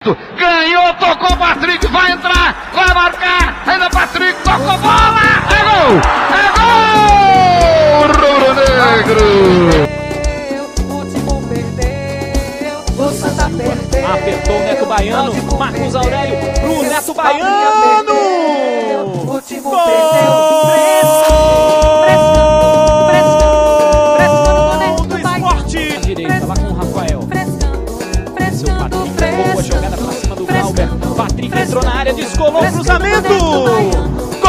Ganhou, tocou o Patrick, vai entrar, vai marcar, ainda Patrick, tocou bola, é gol! É gol! Rubro-negro! O último perdeu, o Santa perdeu. Apertou o Neto Baiano, Marcos Aurélio pro Neto Baiano! O último perdeu, pressionando o Neto Baiano. Direita, lá com o Rafael. Seu Patrick, boa jogada pra cima do Glauber. Patrick entrou na área, descolou o cruzamento. Gol!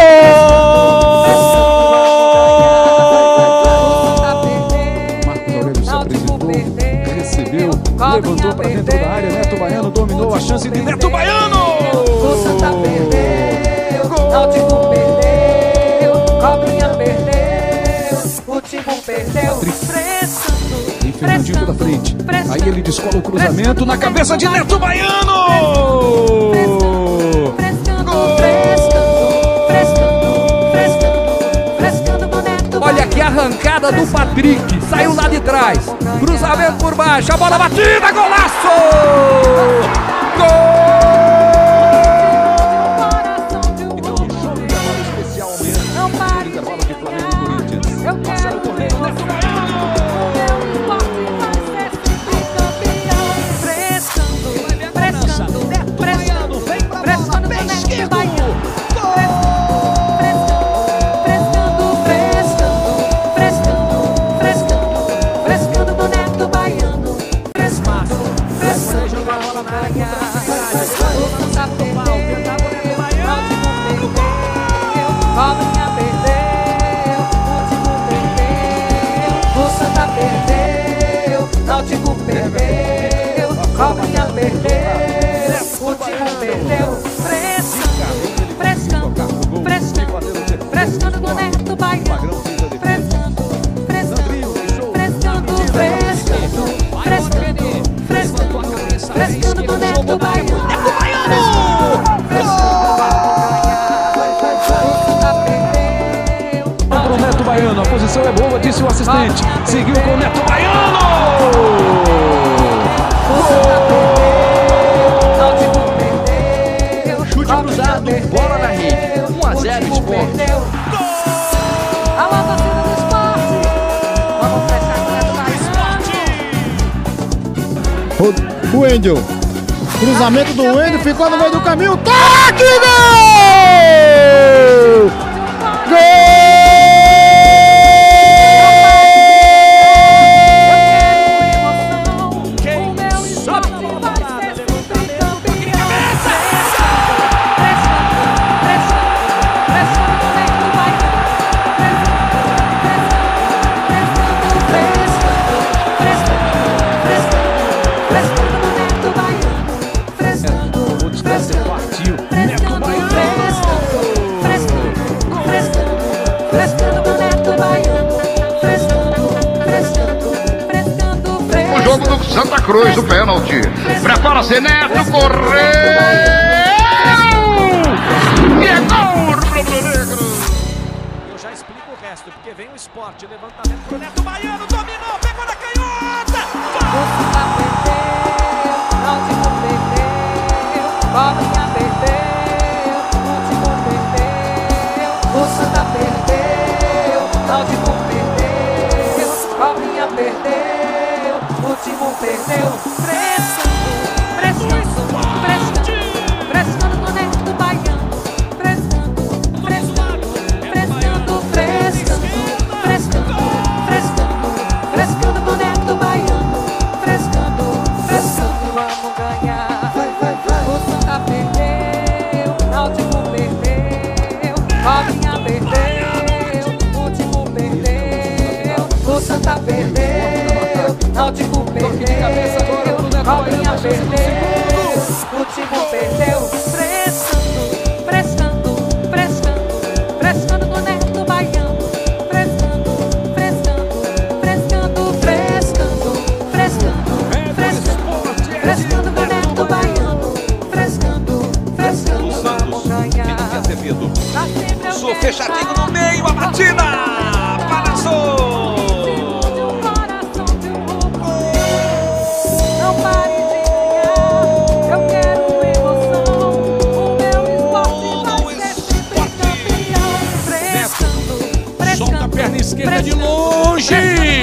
Marcos Aurélio se apresentou, recebeu, levantou para dentro da área. Neto Baiano dominou a chance de Neto Baiano. O Santa perdeu, Náutico perdeu, Cobrinha perdeu, o time perdeu, Tem Fernandinho pela frente. Aí ele descola o cruzamento na cabeça de Neto Baiano. Olha que arrancada do Patrick. Saiu lá de trás. Cruzamento por baixo. A bola batida. Golaço! Gol! Cobrinha perdeu, o Santa perdeu, Náutico perdeu, Cobrinha perdeu, o time perdeu, pressionando o Neto Baiano, pressionando o Neto Baiano. A posição é boa, disse o assistente. Seguiu com o Neto Baiano. Chute cruzado, bola na rede. 1-0 Sport. Alô, torcida do Sport. Vamos fechar com o Neto Baiano. O Wendel. Cruzamento do Wendel, ficou no meio do caminho. Toque! Gol! Gol! O jogo do Santa Cruz, o pênalti. Prepara-se, Neto, correu! E é gol, rubro-negro! Eu já explico o resto, porque vem o Sport, levantamento pro Neto Baiano, dominou, pegou na canhota! O Santa perdeu, Náutico perdeu, Cobrinha perdeu, o time perdeu. O Santa perdeu, Náutico perdeu, Cobrinha perdeu, o time perdeu. Pressionando o Neto Baiano, pressionando o Neto Baiano, vamos ganhar. O Santa perdeu, Náutico perdeu, Cobrinha perdeu, o time perdeu. O Santa perdeu, Náutico perdeu, Cobrinha perdeu, o time perdeu. Pressionando o Neto Baiano, pressionando o Neto Baiano, vamos ganhar. Sou fechadinho no meio, a batida! Balançou! Não pare de ganhar. olha de longe.